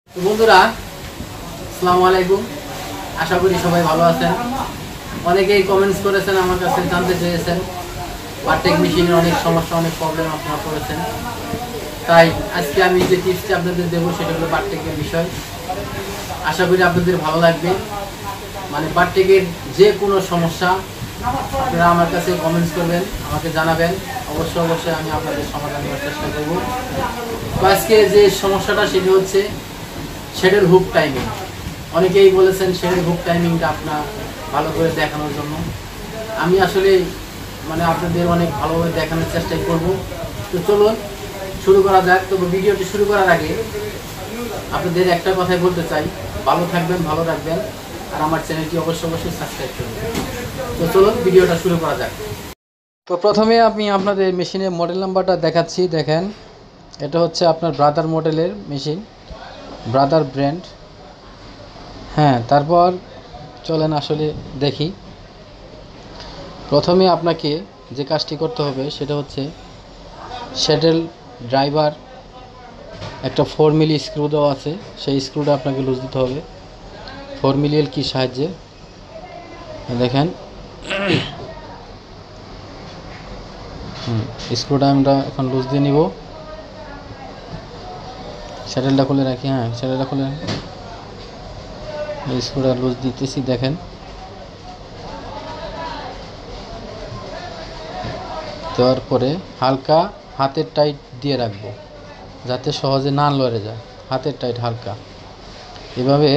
তো বন্ধুরা, আসসালামু আলাইকুম। আশা করি সবাই ভালো আছেন। অনেকেই কমেন্টস করেছেন, আমার কাছে জানতে চেয়েছেন বারটেক মেশিনের অনেক সমস্যা, অনেক প্রবলেম আপনারা করেছেন। তাই আজকে আমি যে টিপসটি আপনাদের দেবো সেটা হলো বারটেকের বিষয়। আশা করি আপনাদের ভালো লাগবে। মানে বারটেকের যে কোনো সমস্যা আপনারা আমার কাছে কমেন্টস করবেন, আমাকে জানাবেন। অবশ্যই আমি আপনাদের সমাধান করার চেষ্টা করব। তো আজকে যে সমস্যাটা সেটি হচ্ছে শেডেল হুক টাইমিং। অনেকেই বলেছেন শেডেল হুক টাইমিংটা আপনার ভালো করে দেখানোর জন্য। আমি আসলে আপনাদের অনেক ভালোভাবে দেখানোর চেষ্টাই করব। তো চলুন শুরু করা যাক। তবে ভিডিওটি শুরু করার আগে আপনাদের একটা কথাই বলতে চাই, ভালো থাকবেন, ভালো রাখবেন, আর আমার চ্যানেলটি অবশ্যই সাবস্ক্রাইব করবেন। তো চলুন ভিডিওটা শুরু করা যাক। তো প্রথমে আমি আপনাদের মেশিনের মডেল নাম্বারটা দেখাচ্ছি। দেখেন, এটা হচ্ছে আপনার ব্রাদার মডেলের মেশিন, ব্রাদার ব্র্যান্ড। হ্যাঁ, তারপর চলেন আসলে দেখি। প্রথমে আপনাকে যে কাজটি করতে হবে সেটা হচ্ছে শ্যাডেল ড্রাইভার একটা 4 মিলি স্ক্রু দেওয়া আছে, সেই স্ক্রুটা আপনাকে লুজ দিতে হবে 4 মিলির কি সাহায্যে। দেখেন, স্ক্রুটা আমরা এখন লুজ দিয়ে নিব। শ্যাডেলটা খুলে রাখি। হ্যাঁ, শ্যাডেলটা খুলে স্ক্রুটা লুজ দিতেছি। দেখেন, দেওয়ার পরে হালকা হাতের টাইট দিয়ে রাখবো যাতে সহজে না লড়ে যায়। হাতের টাইট হালকা এভাবে।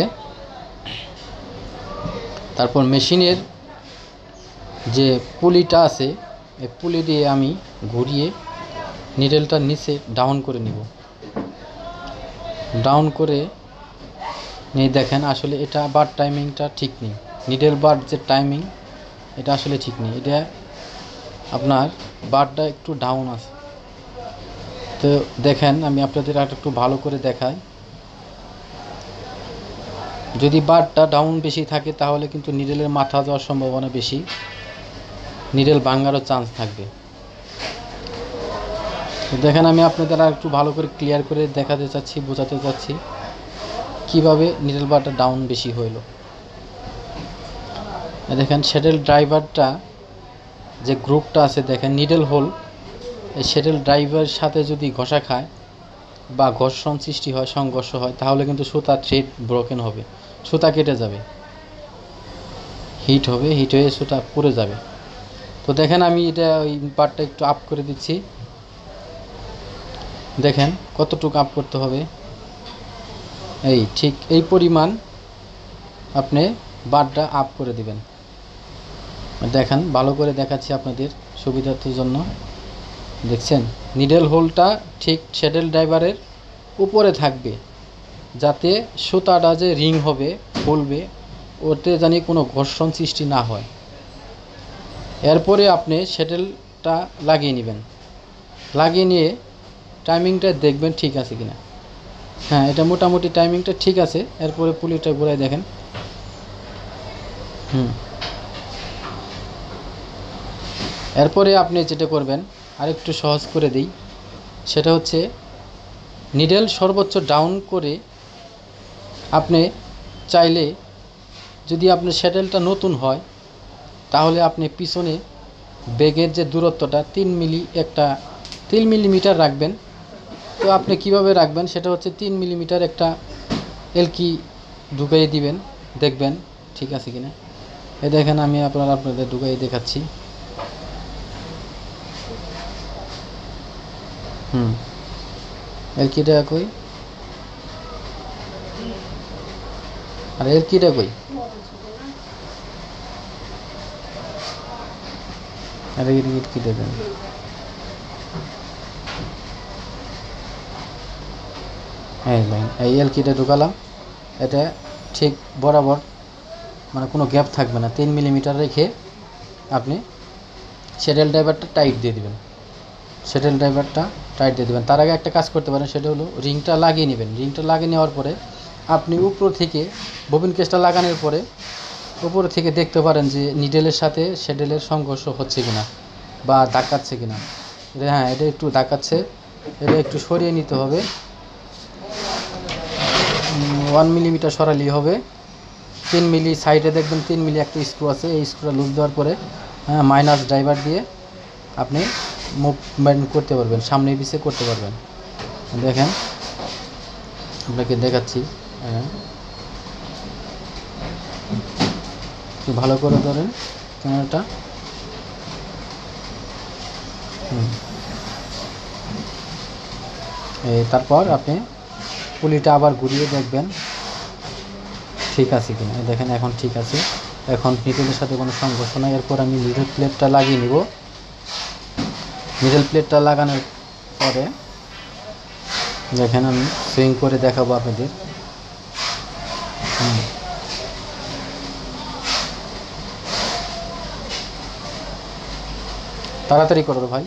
তারপর মেশিনের যে পুলিটা আছে এই পুলি দিয়ে আমি ঘুরিয়ে নিডেলটা নিচে ডাউন করে নিব। ডাউন করে নিয়ে দেখেন আসলে এটা বার টাইমিংটা ঠিক নেই। নিডেল বার যে টাইমিং এটা আসলে ঠিক নেই। এটা আপনার বারটা একটু ডাউন আছে। তো দেখেন, আমি আপনাদের আর একটু ভালো করে দেখাই। যদি বারটা ডাউন বেশি থাকে তাহলে কিন্তু নিডেলের মাথা যাওয়ার সম্ভাবনা বেশি, নিডেল ভাঙারও চান্স থাকবে। তো দেখেন, আমি আপনাদের আর একটু ভালো করে ক্লিয়ার করে দেখাতে চাচ্ছি, বোঝাতে চাচ্ছি কিভাবে নিডেল বারটা ডাউন বেশি হইল। দেখেন, শ্যাডেল ড্রাইভারটা যে গ্রুপটা আছে, দেখেন নিডেল হোল এই শ্যাডেল ড্রাইভারের সাথে যদি ঘষা খায় বা ঘর্ষণ সৃষ্টি হয়, সংঘর্ষ হয়, তাহলে কিন্তু সুতা থ্রেড ব্রোকেন হবে, সুতা কেটে যাবে, হিট হবে, হিট হয়ে সুতা পুড়ে যাবে। তো দেখেন, আমি এটা ওই পার্টটা একটু আপ করে দিচ্ছি। দেখেন কতটুকু আপ করতে হবে, এই ঠিক এই পরিমাণ আপনি বারটা আপ করে দিবেন। দেখেন, ভালো করে দেখাচ্ছি আপনাদের সুবিধার্থের জন্য। দেখছেন, নিডেল হোলটা ঠিক শ্যাডেল ড্রাইভারের উপরে থাকবে যাতে সুতাটা যে রিং হবে, খুলবে, ওতে জানি কোনো ঘর্ষণ সৃষ্টি না হয়। এরপরে আপনি শ্যাডেলটা লাগিয়ে নেবেন। লাগিয়ে নিয়ে টাইমিংটা দেখবেন ঠিক আছে কিনা। হ্যাঁ, এটা মোটামুটি টাইমিংটা ঠিক আছে। এরপরে পুলিটা ঘুরাই দেখেন। এরপরে আপনি যেটা করবেন, আরেকটু সহজ করে দিই, সেটা হচ্ছে নিডেল সর্বোচ্চ ডাউন করে আপনি চাইলে, যদি আপনার শ্যাডেলটা নতুন হয় তাহলে আপনি পিছনে বেগের যে দূরত্বটা 3 মিলিমিটার রাখবেন। তো আপনি কিভাবে রাখবেন সেটা হচ্ছে 3 মিলিমিটার একটা এলকি ঢুকাই দিবেন, দেখবেন ঠিক আছে কিনা। এই দেখেন, আমি আপনাদের ঢুকাই দেখাচ্ছি। এলকিটা কই, আর এলকিটা কই, আর এলকি দেবেন। এই এলকিটা ঢুকালাম, এটা ঠিক বরাবর, কোনো গ্যাপ থাকবে না। 3 মিলিমিটার রেখে আপনি শ্যাডেল ড্রাইভারটা টাইট দিয়ে দেবেন। শ্যাডেল ড্রাইভারটা টাইট দিয়ে দেবেন। তার আগে একটা কাজ করতে পারেন, সেটা হলো রিংটা লাগিয়ে নেবেন। রিংটা লাগিয়ে নেওয়ার পরে আপনি উপর থেকে ববিন কেসটা লাগানোর পরে উপর থেকে দেখতে পারেন যে নিডেলের সাথে শ্যাডেলের সংঘর্ষ হচ্ছে কিনা বা ধাক্কাচ্ছে কিনা। হ্যাঁ, এটা একটু ধাক্কাচ্ছে, এটা একটু সরিয়ে নিতে হবে। 1 মিলিমিটার সরালেই হবে। 3 মিলি সাইডে দেখবেন 3 মিলি একটা স্ক্রু আছে, এই স্ক্রুটা লুজ দেওয়ার পরে মাইনাস ড্রাইভার দিয়ে আপনি মুভমেন্ট করতে পারবেন, সামনে পিছে করতে পারবেন। দেখেন আপনাকে দেখাচ্ছি, একটু ভালো করে ধরেন ক্যামেরাটা। তারপর আপনি পুলিটা আবার ঘুরিয়ে দেখবেন ঠিক আছে কিনা। দেখেন এখন ঠিক আছে, এখন নিডেলের সাথে কোনো সংঘর্ষ নাই। এরপর আমি নিডেল প্লেটটা লাগিয়ে নিব। নিডেল প্লেটটা লাগানোর পরে দেখেন আমি সুইং করে দেখাবো আপনাদের। তাড়াতাড়ি করো ভাই।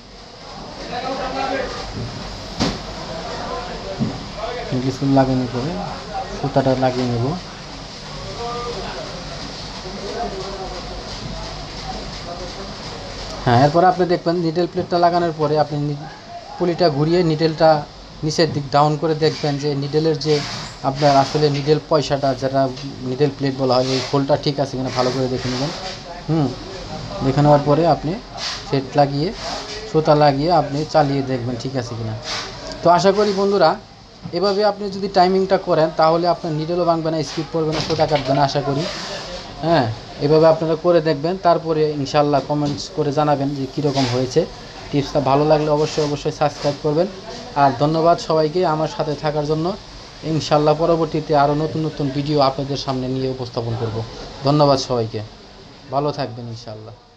লাগিয়ে নিতে হবে, সুতাটা লাগিয়ে নেব। হ্যাঁ, এরপর আপনি দেখবেন নিডেল প্লেটটা লাগানোর পরে আপনি পুলিটা ঘুরিয়ে নিডেলটা নিচের দিক ডাউন করে দেখবেন যে নিডেলের যে আপনার আসলে নিডেল পয়সাটা যেটা নিডেল প্লেট বলা হয়, এই হোলটা ঠিক আছে কিনা ভালো করে দেখে নেবেন। দেখে নেওয়ার পরে আপনি সেট লাগিয়ে সুতা লাগিয়ে আপনি চালিয়ে দেখবেন ঠিক আছে কিনা। তো আশা করি বন্ধুরা এভাবে আপনি যদি টাইমিংটা করেন তাহলে আপনার নিডেলও ভাঙবে না, স্কিপ করবে না, সুতা কাটবে না আশা করি। এভাবে আপনারা করে দেখবেন, তারপরে ইনশাল্লাহ কমেন্টস করে জানাবেন যে কীরকম হয়েছে। টিপসটা ভালো লাগলে অবশ্যই সাবস্ক্রাইব করবেন। আর ধন্যবাদ সবাইকে আমার সাথে থাকার জন্য। ইনশাল্লাহ পরবর্তীতে আরও নতুন ভিডিও আপনাদের সামনে নিয়ে উপস্থাপন করব। ধন্যবাদ সবাইকে, ভালো থাকবেন ইনশাল্লাহ।